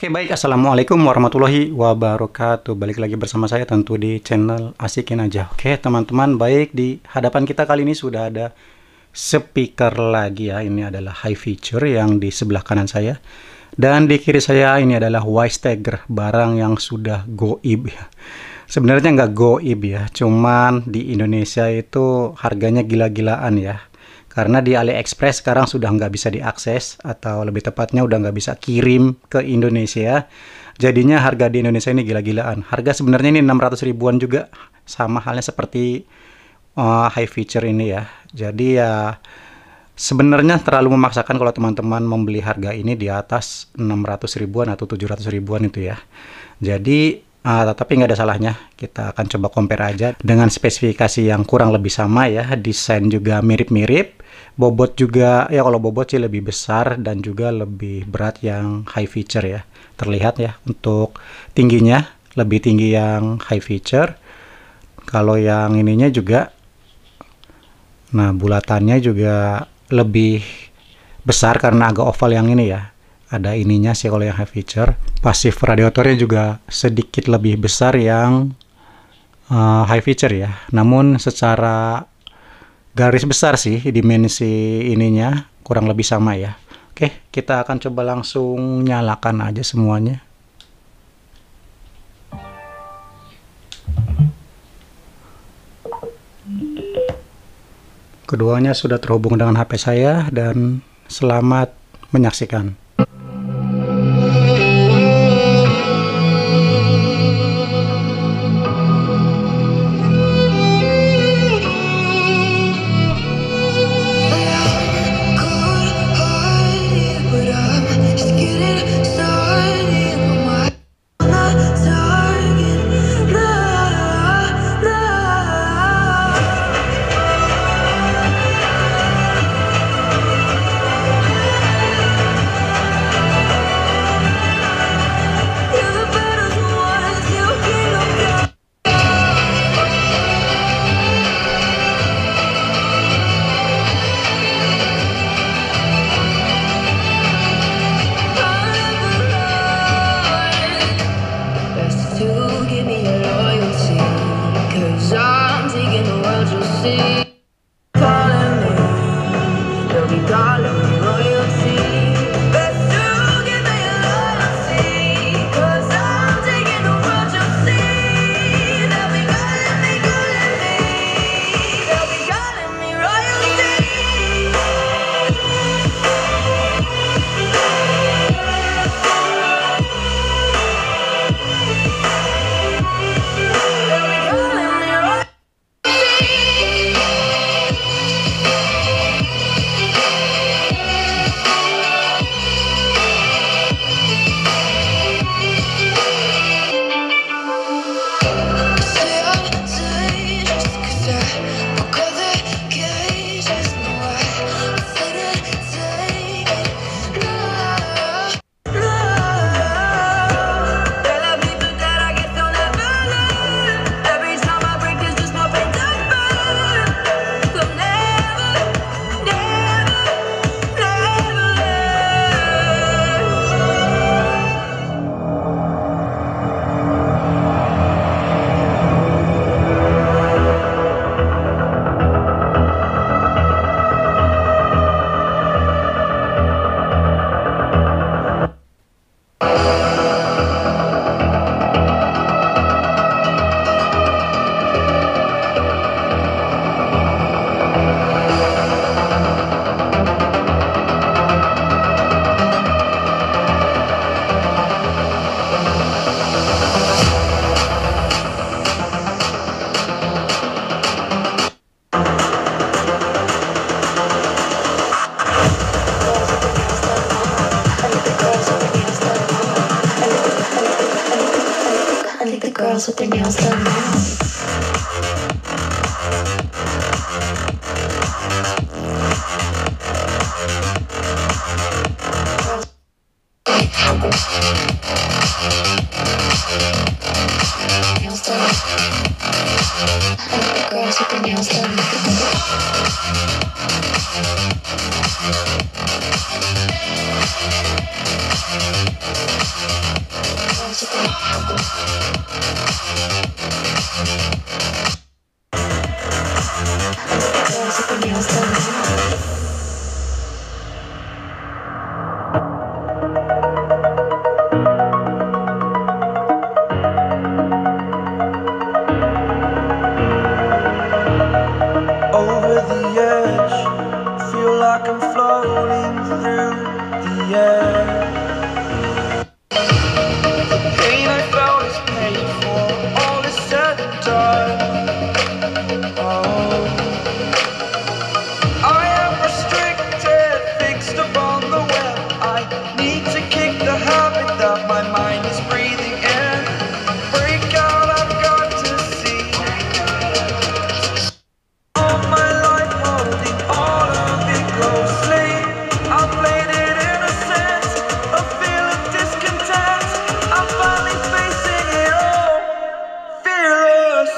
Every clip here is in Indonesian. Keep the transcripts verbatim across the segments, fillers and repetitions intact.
Oke baik, Assalamualaikum warahmatullahi wabarakatuh. Balik lagi bersama saya tentu di channel Asikin Aja. Oke teman-teman, baik, di hadapan kita kali ini sudah ada speaker lagi ya. Ini adalah high feature yang di sebelah kanan saya. Dan di kiri saya ini adalah Wistegger, barang yang sudah goib ya. Sebenarnya nggak goib ya, cuman di Indonesia itu harganya gila-gilaan ya. Karena di AliExpress sekarang sudah nggak bisa diakses, atau lebih tepatnya udah nggak bisa kirim ke Indonesia. Jadinya harga di Indonesia ini gila-gilaan. Harga sebenarnya ini enam ratus ribuan juga, sama halnya seperti uh, high feature ini ya. Jadi ya sebenarnya terlalu memaksakan kalau teman-teman membeli harga ini di atas enam ratus ribuan atau tujuh ratus ribuan itu ya. Jadi Uh, tapi nggak ada salahnya, kita akan coba compare aja dengan spesifikasi yang kurang lebih sama ya. Desain juga mirip-mirip, bobot juga ya, kalau bobot sih lebih besar dan juga lebih berat yang high feature ya. Terlihat ya, untuk tingginya lebih tinggi yang high feature. Kalau yang ininya juga, nah bulatannya juga lebih besar karena agak oval yang ini ya. Ada ininya sih kalau yang high feature. Pasif radiatornya juga sedikit lebih besar yang uh, high feature ya. Namun secara garis besar sih dimensi ininya kurang lebih sama ya. Oke, kita akan coba langsung nyalakan aja semuanya. Keduanya sudah terhubung dengan H P saya dan selamat menyaksikan. Girls with their nails done now. Nails done. I like the girls with their nails done. through the air. The pain I felt is paid for, all is said and done. Oh, I am restricted, fixed upon the web. I need to kick the habit that my mind is breathing in. Break out, I've got to see all my life, holding all of it closely. I played it in a sense, a feel of discontent. I'm finally facing it all, fearless.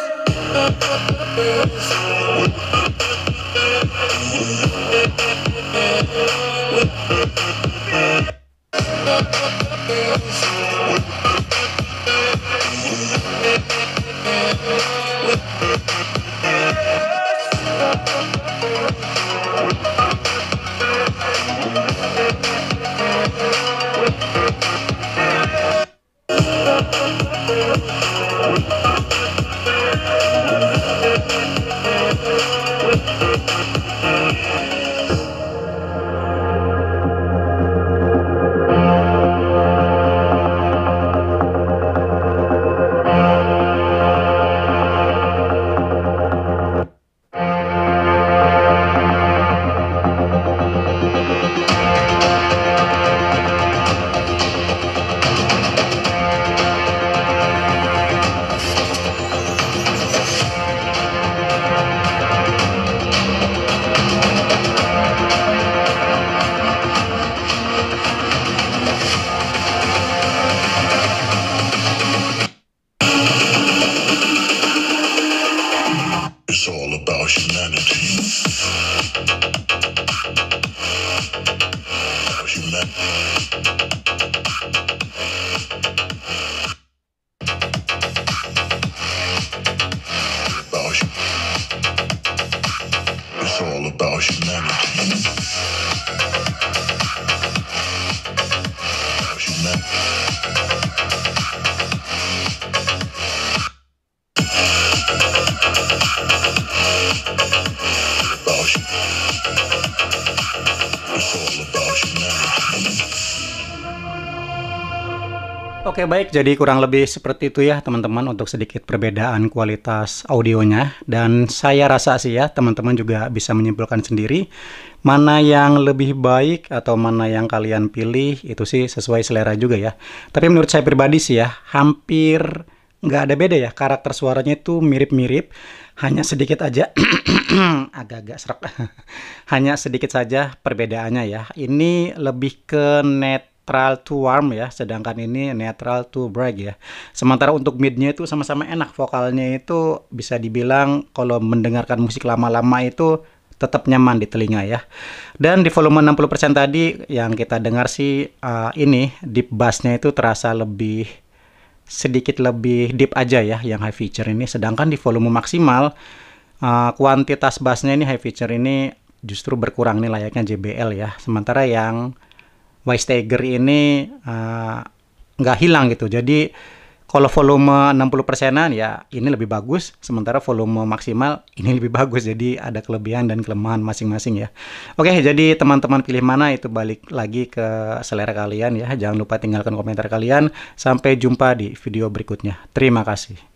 It's all about humanity. About humanity. About hu- It's all about humanity. About humanity. About hu- It's all about humanity. Oke, baik. Jadi kurang lebih seperti itu ya, teman-teman, untuk sedikit perbedaan kualitas audionya. Dan saya rasa sih ya, teman-teman juga bisa menyimpulkan sendiri mana yang lebih baik atau mana yang kalian pilih. Itu sih sesuai selera juga ya. Tapi menurut saya pribadi sih ya, hampir nggak ada beda ya. Karakter suaranya itu mirip-mirip. Hanya sedikit aja, agak-agak serak. Hanya sedikit saja perbedaannya ya. Ini lebih ke netral to warm ya, sedangkan ini netral to brag ya. Sementara untuk midnya itu sama-sama enak, vokalnya itu bisa dibilang kalau mendengarkan musik lama-lama itu tetap nyaman di telinga ya. Dan di volume enam puluh persen tadi yang kita dengar sih uh, ini deep bassnya itu terasa lebih sedikit lebih deep aja ya yang high feature ini, sedangkan di volume maksimal uh, kuantitas bassnya ini high feature ini justru berkurang nih layaknya J B L ya. Sementara yang Weistiger ini uh, nggak hilang gitu. Jadi kalau volume enam puluh persenan ya ini lebih bagus, sementara volume maksimal ini lebih bagus. Jadi ada kelebihan dan kelemahan masing-masing ya. Oke, jadi teman-teman pilih mana itu balik lagi ke selera kalian ya. Jangan lupa tinggalkan komentar kalian. Sampai jumpa di video berikutnya. Terima kasih.